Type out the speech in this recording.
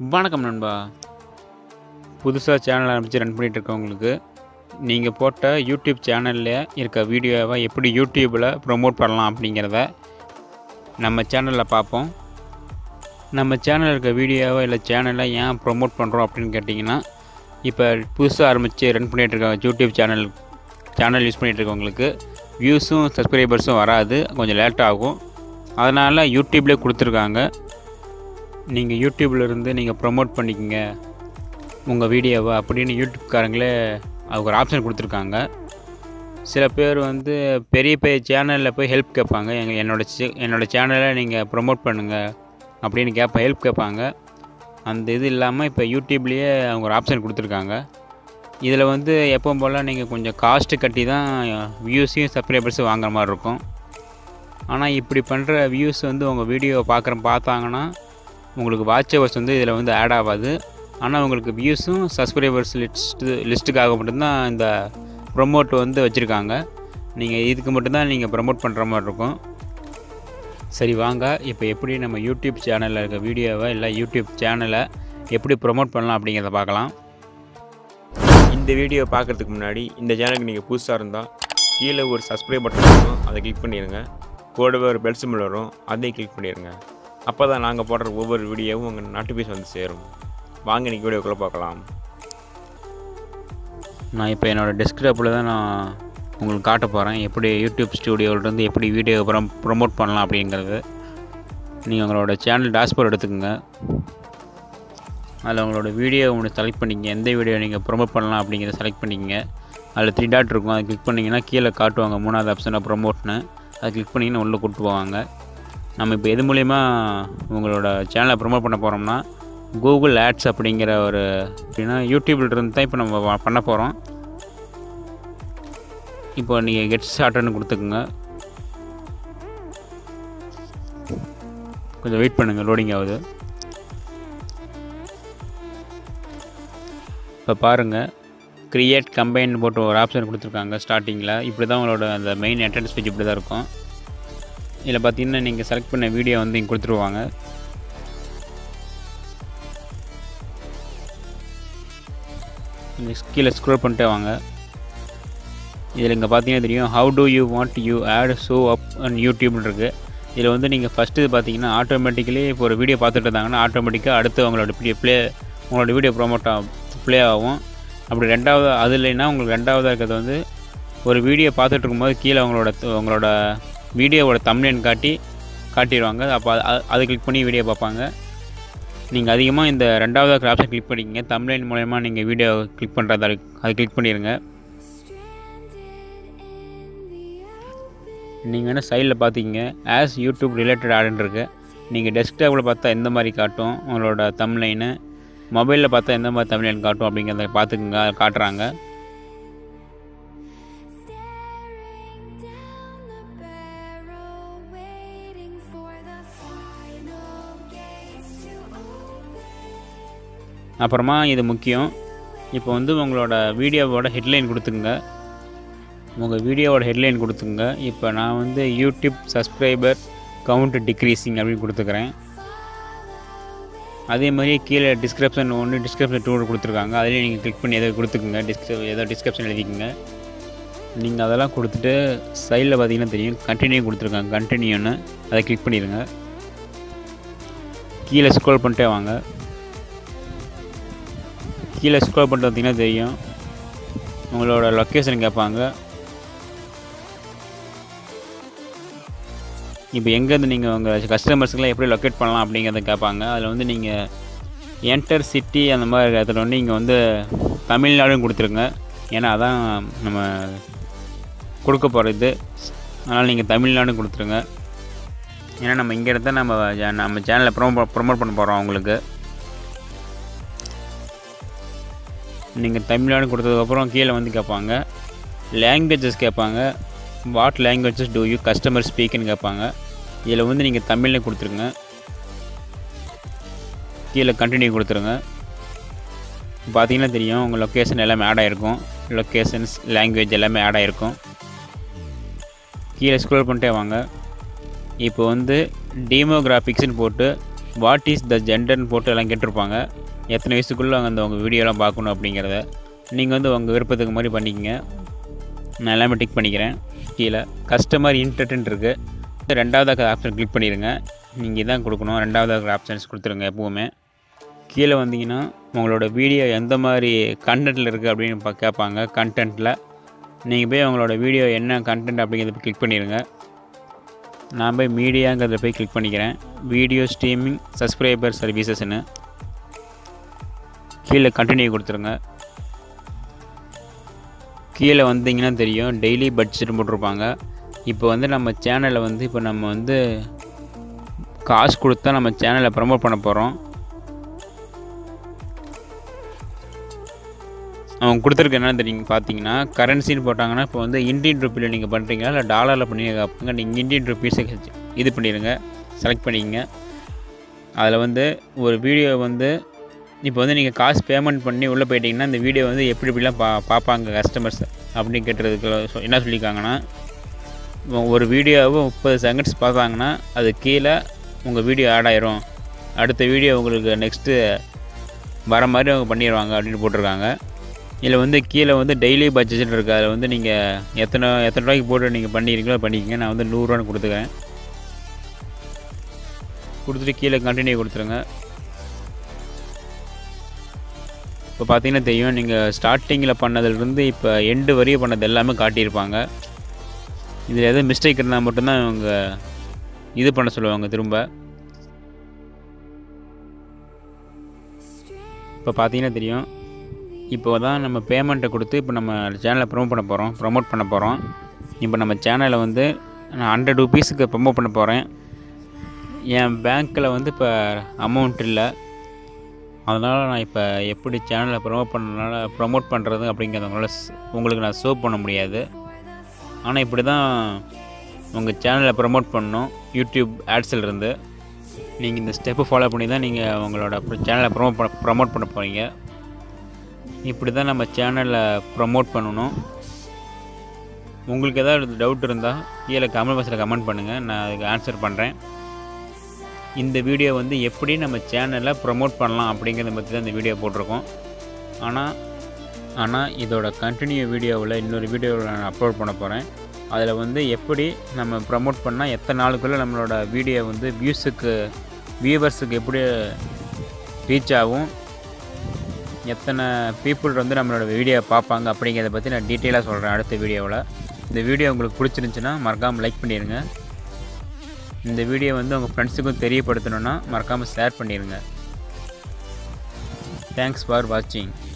வணக்கம் நண்பா. புதுசாக சேனல் ஆரம்பித்து ரன் பண்ணிகிட்டு இருக்கவங்களுக்கு நீங்கள் போட்ட யூடியூப் சேனலில் இருக்க வீடியோவை எப்படி யூடியூப்பில் ப்ரொமோட் பண்ணலாம் அப்படிங்கிறத நம்ம சேனலில் பார்ப்போம். நம்ம சேனலில் இருக்க வீடியோவை இல்லை சேனலை ஏன் ப்ரொமோட் பண்ணுறோம் அப்படின்னு கேட்டிங்கன்னா, இப்போ புதுசாக ஆரம்பித்து ரன் பண்ணிகிட்டு இருக்க யூடியூப் சேனல் யூஸ் பண்ணிகிட்டு இருக்கவங்களுக்கு வியூஸும் சப்ஸ்கிரைபர்ஸும் வராது, கொஞ்சம் லேட் ஆகும். அதனால் யூடியூப்லேயே கொடுத்துருக்காங்க, நீங்கள் யூடியூப்பில் இருந்து நீங்கள் ப்ரொமோட் பண்ணிக்கங்க உங்கள் வீடியோவை அப்படின்னு யூடியூப்காரங்களே அதுக்கு ஒரு ஆப்ஷன் கொடுத்துருக்காங்க. சில பேர் வந்து பெரிய பெரிய சேனலில் போய் ஹெல்ப் கேட்பாங்க, என்னோடய சேனலை நீங்கள் ப்ரொமோட் பண்ணுங்கள் அப்படின்னு ஹெல்ப் கேட்பாங்க. அந்த இது இல்லாமல் இப்போ யூடியூப்லேயே அவங்க ஒரு ஆப்ஷன் கொடுத்துருக்காங்க. இதில் வந்து எப்பவும் போல் நீங்கள் கொஞ்சம் காஸ்ட்டு கட்டி தான் வியூஸையும் சப்ஸ்கிரைபர்ஸும் வாங்குற மாதிரி இருக்கும். ஆனால் இப்படி பண்ணுற வியூஸ் வந்து உங்கள் வீடியோவை பார்த்தாங்கன்னா உங்களுக்கு வாட்ச் ஹவர்ஸ் வந்து இதில் வந்து ஆட் ஆகாது. ஆனால் உங்களுக்கு வியூஸும் சப்ஸ்கிரைபர்ஸ் லிஸ்ட்டுக்காக மட்டும்தான் இந்த ப்ரொமோட் வந்து வச்சுருக்காங்க. நீங்கள் இதுக்கு மட்டும்தான் நீங்கள் ப்ரொமோட் பண்ணுற மாதிரி இருக்கும். சரி வாங்க, இப்போ எப்படி நம்ம யூடியூப் சேனலில் இருக்க வீடியோவை இல்லை யூடியூப் சேனலை எப்படி ப்ரொமோட் பண்ணலாம் அப்படிங்கிறத பார்க்கலாம். இந்த வீடியோ பார்க்குறதுக்கு முன்னாடி இந்த சேனலுக்கு நீங்கள் புதுசாக இருந்தால் கீழே ஒரு சப்ஸ்கிரைப் பட்டன் இருக்கும், அதை கிளிக் பண்ணிடுங்க. கூடவே ஒரு பெல் சிம்பிள் வரும், அதையும் கிளிக் பண்ணிடுங்க. அப்போ தான் நாங்கள் போடுற ஒவ்வொரு வீடியோவும் உங்கள் நோட்டிஃபிகேஷன் வந்து சேரும். வாங்க இன்றைக்கி வீடியோக்குள்ளே பார்க்கலாம். நான் இப்போ என்னோடய டெஸ்க்டாப்பில் தான் நான் உங்களுக்கு காட்ட போகிறேன், எப்படி யூடியூப் ஸ்டூடியோவிலேருந்து எப்படி வீடியோ ப்ரொமோட் பண்ணலாம் அப்படிங்கிறது. நீங்கள் உங்களோட சேனல் டேஷ்போர்ட் எடுத்துக்கோங்க. அதில் உங்களோட வீடியோ ஒன்று செலக்ட் பண்ணிக்கங்க, எந்த வீடியோ நீங்கள் ப்ரொமோட் பண்ணலாம் அப்படிங்கிறத செலக்ட் பண்ணிக்கங்க. அதில் 3 டாட் இருக்கும், அதை கிளிக் பண்ணிங்கன்னா கீழே காட்டுவாங்க 3வது ஆப்ஷனாக ப்ரொமோட்னு. அதை கிளிக் பண்ணிங்கன்னா உள்ளே கூப்பிட்டு போவாங்க. நம்ம இப்போ எது மூலிமா உங்களோட சேனலை ப்ரொமோட் பண்ண போகிறோம்னா, கூகுள் ஆட்ஸ் அப்படிங்கிற ஒரு அப்படின்னா யூடியூப்பில் இருந்து தான் இப்போ நம்ம பண்ண போகிறோம். இப்போ நீங்கள் கெட் ஸ்டார்டட்னு கொடுத்துக்குங்க. கொஞ்சம் வெயிட் பண்ணுங்கள், லோடிங் ஆகுது. இப்போ பாருங்கள், க்ரியேட் கம்பைன் போட்டு ஒரு ஆப்ஷன் கொடுத்துருக்காங்க ஸ்டார்டிங்கில். இப்படி தான் உங்களோட அந்த மெயின் என்ட்ரன்ஸ் பேஜ் இப்படி தான் இருக்கும். இதில் பார்த்தீங்கன்னா நீங்கள் செலக்ட் பண்ண வீடியோ வந்து இங்கே கொடுத்துருவாங்க. கீழே ஸ்க்ரோல் பண்ணிட்டே வாங்க. இதில் இங்கே பார்த்தீங்கன்னா தெரியும், how do you want you ad show up and யூடியூப்னு இருக்குது. இதில் வந்து நீங்கள் ஃபஸ்ட்டு பார்த்தீங்கன்னா ஆட்டோமேட்டிக்கலி இப்போ ஒரு வீடியோ பார்த்துட்டு இருந்தாங்கன்னா ஆட்டோமேட்டிக்காக அடுத்து உங்களோட வீடியோ ப்ளே ஆகும். அப்படி ரெண்டாவது அது இல்லைன்னா உங்களுக்கு ரெண்டாவதாக இருக்கிறது வந்து ஒரு வீடியோ பார்த்துட்டு இருக்கும்போது கீழே உங்களோட வீடியோவோட தம்ப்நெயில் காட்டிடுவாங்க. அப்போ அது கிளிக் பண்ணி வீடியோ பார்ப்பாங்க. நீங்கள் அதிகமாக இந்த ரெண்டாவது ஆப்ஷன் கிளிக் பண்ணிக்கிங்க. தம்ப்நெயில் மூலயமா நீங்கள் வீடியோ கிளிக் பண்ணுறதா அது கிளிக் பண்ணிடுங்க. நீங்கள் என்ன சைடில் பார்த்தீங்க ஆஸ் யூடியூப் ரிலேட்டட் ஆடுன்னு இருக்குது. நீங்கள் டெஸ்க்டாப்பில் பார்த்தா எந்த மாதிரி காட்டும் உங்களோட தம்ப்நெயிலு, மொபைலில் பார்த்தா எந்த மாதிரி தம்ப்நெயில் காட்டும் அப்படிங்கிறத பார்த்துக்குங்க. அதை காட்டுறாங்க. அப்புறமா இது முக்கியம், இப்போ வந்து உங்களோட வீடியோவோட ஹெட்லைன் கொடுத்துங்க. உங்கள் வீடியோவோட ஹெட்லைன் கொடுத்துங்க. இப்போ நான் வந்து யூடியூப் சப்ஸ்கிரைபர் கவுண்ட் டிக்ரீஸிங் அப்படின்னு கொடுத்துக்கிறேன். அதே மாதிரி கீழே டிஸ்கிரிப்ஷன் 1 டிஸ்கிரிப்ஷன் 2 கொடுத்துருக்காங்க. அதிலே நீங்கள் கிளிக் பண்ணி எதை கொடுத்துக்குங்க, ஏதோ டிஸ்கிரிப்ஷன் எழுதிக்கோங்க. நீங்கள் அதெல்லாம் கொடுத்துட்டு சைடில் பார்த்தீங்கன்னா தெரியும் கண்டினியூ கொடுத்துருக்காங்க, கண்டினியூன்னு அதை கிளிக் பண்ணிடுங்க. கீழே ஸ்க்ரோல் பண்ணிட்டே வாங்க. கீழே ஸ்க்ரோல் பண்ணிட்டு பார்த்தீங்கன்னா தெரியும் உங்களோட லொக்கேஷன் கேட்பாங்க. இப்போ எங்கேருந்து நீங்கள் உங்கள் கஸ்டமர்ஸுக்கெலாம் எப்படி லொக்கேட் பண்ணலாம் அப்படிங்கிறத கேட்பாங்க. அதில் வந்து நீங்கள் என்டர் சிட்டி அந்த மாதிரி இடத்துல வந்து நீங்கள் வந்து தமிழ்நாடுன்னு கொடுத்துருங்க. ஏன்னா அதான் நம்ம கொடுக்க போகிறது. அதனால் நீங்கள் தமிழ்நாடுன்னு கொடுத்துருங்க. ஏன்னா நம்ம இங்கே இருந்தால் நம்ம சேனலை ப்ரொமோட் பண்ண போகிறோம். அவங்களுக்கு நீங்கள் தமிழ்நாடு கொடுத்ததுக்கப்புறம் கீழே வந்து கேட்பாங்க லாங்குவேஜஸ் கேட்பாங்க. What languages do you customer ஸ்பீக்குன்னு கேட்பாங்க. இதில் வந்து நீங்கள் தமிழில் கொடுத்துருங்க. கீழே கண்டினியூ கொடுத்துருங்க. பார்த்தீங்கன்னா தெரியும் உங்கள் லொக்கேஷன் எல்லாமே ஆட் ஆகிருக்கும். லொக்கேஷன்ஸ், லாங்குவேஜ் எல்லாமே ஆட் ஆகிருக்கும். கீழே ஸ்க்ரோல் பண்ணிட்டே வாங்க. இப்போ வந்து டெமோகிராஃபிக்ஸ்னு போட்டு வாட் இஸ் த ஜெண்டர்னு போட்டு எல்லாம் கேட்டிருப்பாங்க. எத்தனை வயசுக்குள்ளே அந்த உங்கள் வீடியோலாம் பார்க்கணும் அப்படிங்கிறத நீங்கள் வந்து உங்கள் விருப்பத்துக்கு மாதிரி பண்ணிக்கங்க. நான் எல்லாமே டிக் பண்ணிக்கிறேன். கீழே கஸ்டமர் இன்டர்டென்ட் இருக்குது. ரெண்டாவது ஆப்ஷன் கிளிக் பண்ணிடுங்க. நீங்கள் இதான் கொடுக்கணும். ரெண்டாவது ஆப்ஷன்ஸ் கொடுத்துருங்க எப்போவுமே. கீழே வந்தீங்கன்னா உங்களோட வீடியோ எந்த மாதிரி கண்டென்ட்டில் இருக்குது அப்படின்னு கேட்பாங்க. கண்டென்ட்டில் நீங்கள் போய் உங்களோட வீடியோ என்ன கண்டென்ட் அப்படிங்கிறத கிளிக் பண்ணிடுங்க. நான் போய் மீடியாங்கிறத போய் கிளிக் பண்ணிக்கிறேன். வீடியோ ஸ்ட்ரீமிங் சப்ஸ்கிரைபர் சர்வீசஸ்ன்னு கீழே கண்டினியூ கொடுத்துருங்க. கீழே வந்தீங்கன்னா தெரியும் டெய்லி பட்ஜெட் போட்டிருப்பாங்க. இப்போ வந்து நம்ம சேனலை வந்து இப்போ நம்ம வந்து காசு கொடுத்தா நம்ம சேனலை ப்ரமோட் பண்ண போகிறோம். அவங்க கொடுத்துருக்கு என்னென்னு தெரியும் பார்த்தீங்கன்னா, கரன்சின்னு போட்டாங்கன்னா இப்போ வந்து இந்தியன் ருப்பியில் நீங்கள் பண்ணுறீங்களா இல்லை டாலரில் பண்ணி கேட்பாங்க. நீங்கள் இந்தியன் ருப்பீஸை இது பண்ணிடுங்க, செலக்ட் பண்ணிக்கங்க. அதில் வந்து ஒரு வீடியோ வந்து இப்போ வந்து நீங்கள் காசு பேமெண்ட் பண்ணி உள்ளே போயிட்டீங்கன்னா இந்த வீடியோ வந்து எப்படி இப்படிலாம் பார்ப்பாங்க கஸ்டமர்ஸ் அப்படின்னு கேட்டுறதுக்கு என்ன சொல்லியிருக்காங்கன்னா, ஒரு வீடியோவை 30 செகண்ட்ஸ் பார்த்தாங்கன்னா அது கீழே உங்கள் வீடியோ ஆட் ஆயிரும். அடுத்த வீடியோ உங்களுக்கு நெக்ஸ்ட்டு வர மாதிரி அவங்க பண்ணிடுவாங்க அப்படின்னு போட்டிருக்காங்க. இதில் வந்து கீழே வந்து டெய்லி பட்ஜெட் இருக்குது. அதில் வந்து நீங்கள் எத்தனை ரூபாய்க்கு போட்டு நீங்கள் பண்ணிக்கிறீங்களோ பண்ணிக்கங்க. நான் வந்து 100 ரூபான்னு கொடுத்துக்கிறேன். கொடுத்துட்டு கீழே கண்டினியூ கொடுத்துருங்க. இப்போ பார்த்தீங்கன்னா தெரியும் நீங்கள் ஸ்டார்டிங்கில் பண்ணதுலேருந்து இப்போ எண்டு வரையும் பண்ணது எல்லாமே காட்டியிருப்பாங்க. இதில் எதுவும் மிஸ்டேக் இருந்தால் மட்டும்தான் இவங்க இது பண்ண சொல்லுவாங்க திரும்ப. இப்போ பார்த்தீங்கன்னா தெரியும் இப்போ தான் நம்ம பேமெண்ட்டை கொடுத்து இப்போ நம்ம சேனலை ப்ரமோட் பண்ண போகிறோம். இப்போ நம்ம சேனலை வந்து நான் 100 ருபீஸுக்கு ப்ரமோட் பண்ண போகிறேன். என் பேங்க்கில் வந்து இப்போ அமௌண்ட் இல்லை. அதனால் நான் இப்போ எப்படி சேனலை ப்ரமோட் பண்ணுறது அப்படிங்கிறதுனால உங்களுக்கு நான் ஷோ பண்ண முடியாது. ஆனால் இப்படி தான் உங்கள் சேனலை ப்ரமோட் பண்ணணும். யூடியூப் ஆட்ஸிலிருந்து நீங்கள் இந்த ஸ்டெப்பு ஃபாலோ பண்ணி தான் நீங்கள் உங்களோட சேனலை ப்ரமோட் பண்ண போகிறீங்க. இப்படி தான் நம்ம சேனலை ப்ரமோட் பண்ணணும். உங்களுக்கு ஏதாவது டவுட் இருந்தால் கீழே கமெண்ட் பாக்ஸில் கமெண்ட் பண்ணுங்கள், நான் அதுக்கு ஆன்சர் பண்ணுறேன். இந்த வீடியோ வந்து எப்படி நம்ம சேனலை ப்ரமோட் பண்ணலாம் அப்படிங்கிறத பற்றி தான் இந்த வீடியோ போட்டிருக்கோம். ஆனால் இதோட கண்டினியூ வீடியோவில் இன்னொரு வீடியோவில் நான் அப்லோட் பண்ண போகிறேன். அதில் வந்து எப்படி நம்ம ப்ரமோட் பண்ணால் எத்தனை நாளுக்குள்ளே நம்மளோட வீடியோ வந்து வியூவர்ஸுக்கு எப்படி ரீச் ஆகும், எத்தனை பீப்புள் வந்து நம்மளோட வீடியோ பார்ப்பாங்க அப்படிங்கிறத பற்றி நான் டீட்டெயிலாக சொல்கிறேன் அடுத்த வீடியோவில். இந்த வீடியோ உங்களுக்கு பிடிச்சிருந்துச்சின்னா மறக்காமல் லைக் பண்ணிடுங்க. இந்த வீடியோ வந்து உங்கள் ஃப்ரெண்ட்ஸுக்கும் தெரியப்படுத்தணுன்னா மறக்காமல் ஷேர் பண்ணிடுங்க. தேங்க்ஸ் ஃபார் வாட்சிங்.